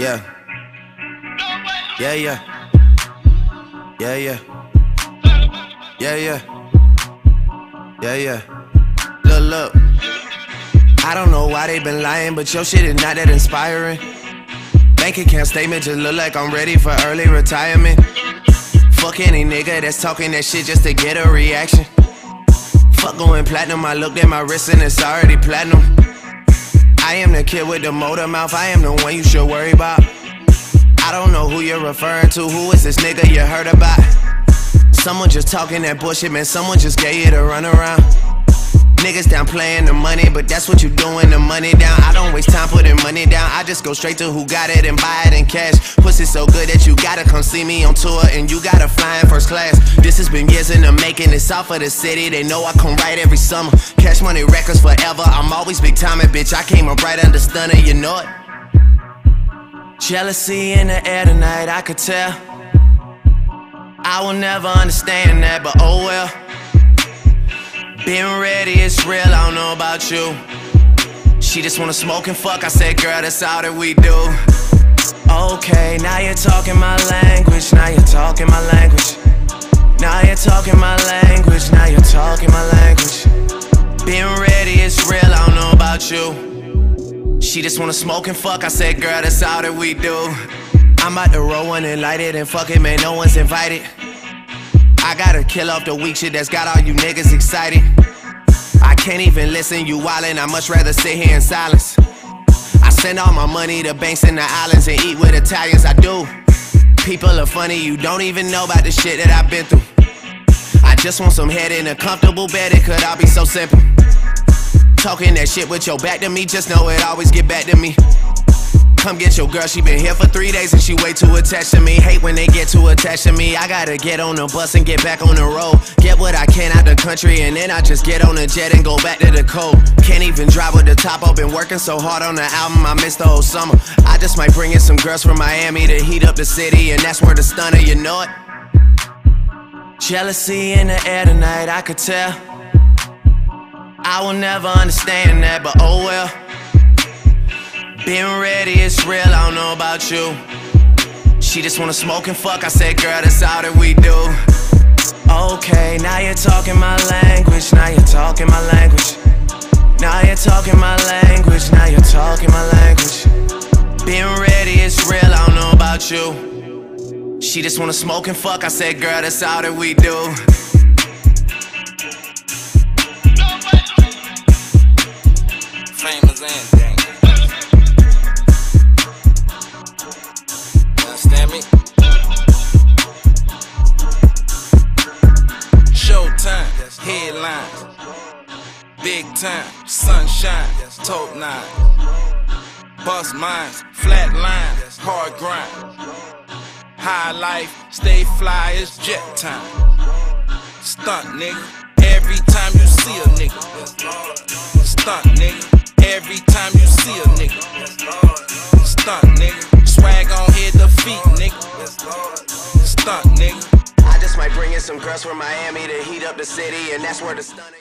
Yeah. Yeah, yeah. Yeah, yeah. Yeah, yeah. Yeah, yeah. Look. I don't know why they been lying, but your shit is not that inspiring. Bank account statement just look like I'm ready for early retirement. Fuck any nigga that's talking that shit just to get a reaction. Fuck going platinum, I looked at my wrist and it's already platinum. I am the kid with the motor mouth, I am the one you should worry about. I don't know who you're referring to, who is this nigga you heard about? Someone just talking that bullshit, man, someone just gave you the runaround. Niggas down playing the money, but that's what you doing, the money down. I don't waste time putting money down, I just go straight to who got it and buy it in cash. Pussy so good that you gotta come see me on tour and you gotta fly in first class. This has been years in the making, it's off of the city, they know I come right every summer. Cash Money Records forever, I'm always big time, bitch, I came up right under Stunner, you know it. Jealousy in the air tonight, I could tell. I will never understand that, but oh well. Being ready, it's real, I don't know about you. She just wanna smoke and fuck, I said girl, that's all that we do. Okay, now you're talking my language, now you're talking my language. Now you're talking my language, now you're talking my language. Being ready, it's real, I don't know about you. She just wanna smoke and fuck, I said girl, that's all that we do. I'm about to roll one and light it and fuck it, man, no one's invited. I gotta kill off the weak shit that's got all you niggas excited. I can't even listen, you wildin', I much rather sit here in silence. I send all my money to banks in the islands and eat with Italians, I do. People are funny, you don't even know about the shit that I've been through. I just want some head in a comfortable bed, it could all be so simple. Talking that shit with your back to me, just know it always get back to me. Come get your girl, she been here for 3 days and she way too attached to me. Hate when they get too attached to me. I gotta get on the bus and get back on the road. Get what I can out the country and then I just get on the jet and go back to the cold. Can't even drive with the top up, been working so hard on the album, I missed the whole summer. I just might bring in some girls from Miami to heat up the city, and that's where the Stunner, you know it. Jealousy in the air tonight, I could tell. I will never understand that, but oh well. Being ready, it's real, I don't know about you. She just wanna smoke and fuck, I said girl, that's all that we do. Okay, now you're talking my language, now you're talking my language. Now you're talking my language, now you're talking my language. Being ready, it's real, I don't know about you. She just wanna smoke and fuck, I said girl, that's all that we do. Famous and gang. Understand me? Showtime, headlines, big time, sunshine, top 9, bust minds, flat lines, hard grind, high life, stay fly, it's jet time. Stunt nigga, every time you see a nigga. Stunt nigga, every time you see a nigga. Stunt nigga, swag on head to feet nigga. Stunt nigga. I just might bring in some girls from Miami to heat up the city, and that's where the Stunner.